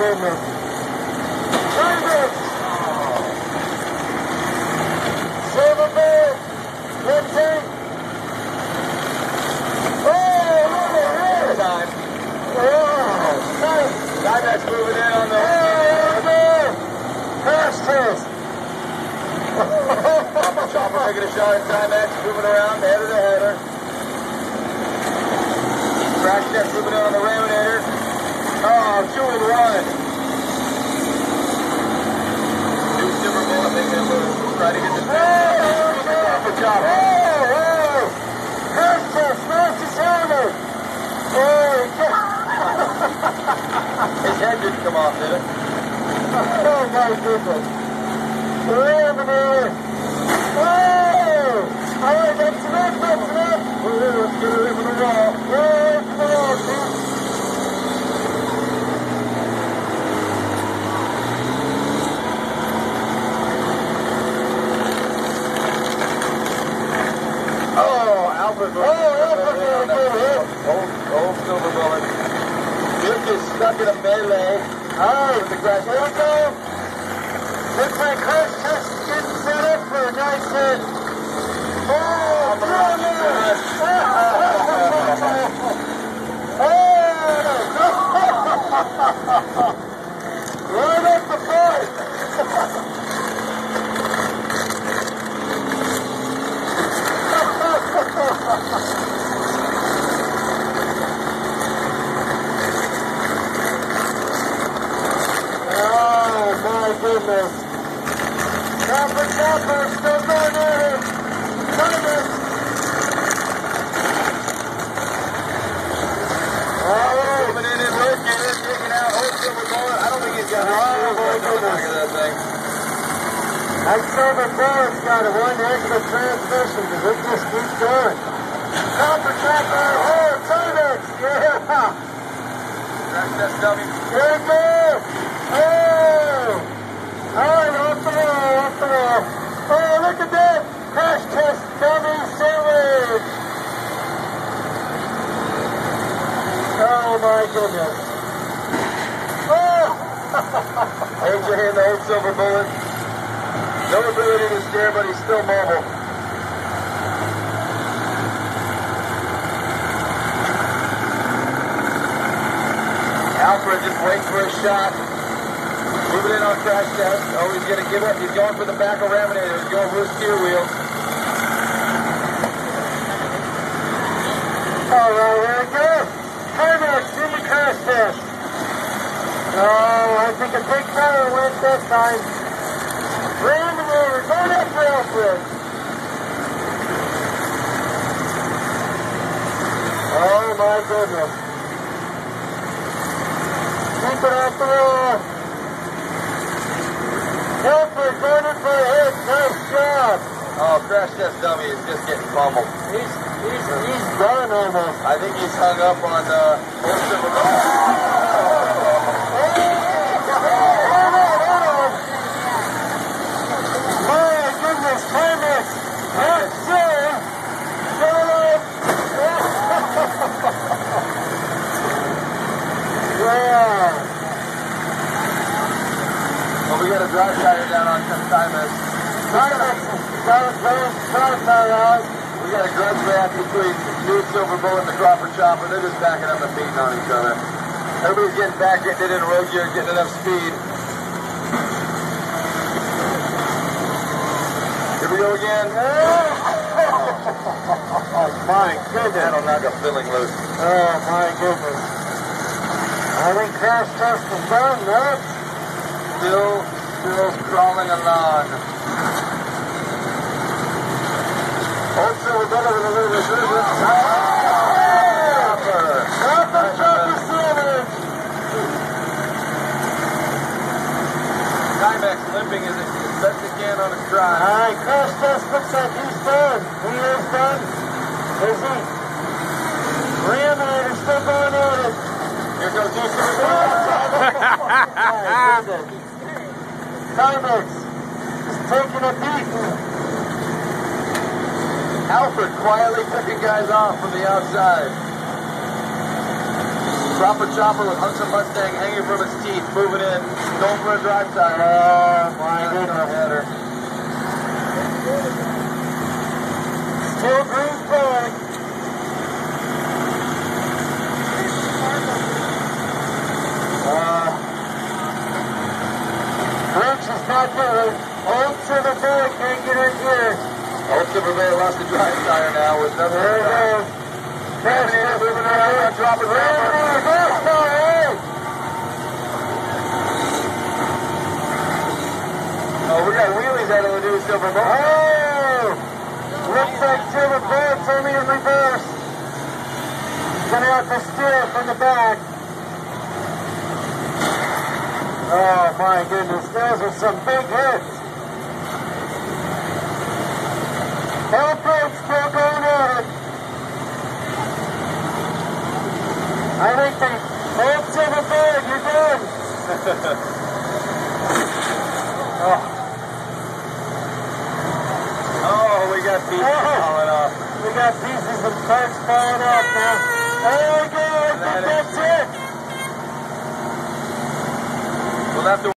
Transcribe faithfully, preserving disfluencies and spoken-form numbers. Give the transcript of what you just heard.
goodness. Timex! Silver ball! Let's see! Oh, look at this! Time. Oh, nice! Timex moving in on the... Oh, man! Crash test! Chopper taking a shot at Timex, moving around, head of the header. Crash test moving in on the Raminator. Oh, two and one. New Silver Bullet making a move. Try to get the... Oh, for Chopper. oh, oh! Crash test! Smash his helmet! Oh, His head didn't come off, did it? oh, my goodness! Raminator! Oh! All right, that's enough, that's enough! Well, let's get it from the wall. Oh, come on, dude! Oh, Alfred. Oh, Alfred, good hit. Old, old Silver Bullet. Dick is stuck in a melee. All right, With the crash. here we go. Looks like Crash Test is getting set up for a nice hit. Oh, brilliant! Oh, right up the fight. Oh, my goodness. Chopper, chopper, still going in. Timex. Oh, Moving in and working it, taking out old Silver Bullet. I don't think he's got Oh, any my screws on the back of that thing. that Silver Bullet's got a one heck of a transmission because it just keeps going. Chopper, chopper, oh, Timex, yeah. Crash test dummy. Here we go. Oh. All right, off the wall, off the wall. Oh, look at that. Crash test dummy sandwich. Oh, my goodness. Oh. Hold your hand, the old Silver Bullet. No ability to steer, but he's still mobile. Alfred just waits for a shot. Moving in on crash test. Oh, he's going to give up. He's going for the back of Raminator. He's going for his steer wheel. All right, here we go. Timex, do the crash test. Oh, I think a big fella went this time. Ram the over, going up for Alfred. Oh, my goodness. Keep it off the wall. Alfred going in for a hit. Nice job. Oh, crash test dummy is just getting pummeled. He's, he's, he's done almost. I think he's hung up on uh, old Silver Bullet. Timex, not sure. Yeah. Well, we got a drive tire down on Timex. Timex got a drive tire out. We got a grudge match between New Silver Bullet and the Crawford Chopper. They're just backing up and beating on each other. Everybody's getting back, getting it in road gear, getting enough speed. Here we go again. Oh, my goodness. That'll knock a filling loose. Oh, my goodness. I think crash test is done, no? Still, still crawling along. Old Silver Bullet with a little resistance. Chopper! Chopper, chopper, sandwich! Timex limping as, as best he can on his drive. All right, crash test looks like he's done. He is done. Is he? Raminator still going at it. Here goes New Silver Bullet. My goodness. Timex is taking a beating. Alfred quietly picking guys off from the outside. Proper chopper with Hunter Mustang hanging from its teeth, moving in, going for a drive tire. Oh my goodness. Header. Still green flag. Uh, brakes is not good. Old Silver Bear can't get in here. Old Silver Bear lost the drive tire now with nothing. There it goes. Moving in, moving around, dropping down. Gas tire. Oh, we got wheelies out of the new Silver Bear. Oh! Looks like Silver Bear turning in reverse. He's going to have to steer from the back. Oh my goodness, those are some big hits. Hellbreak's still going at it. I think the old Silver Bear, you're done. oh. Oh, we got pieces Oh. falling off. We got pieces of parts falling off now. There we go, I think that's it. We'll have to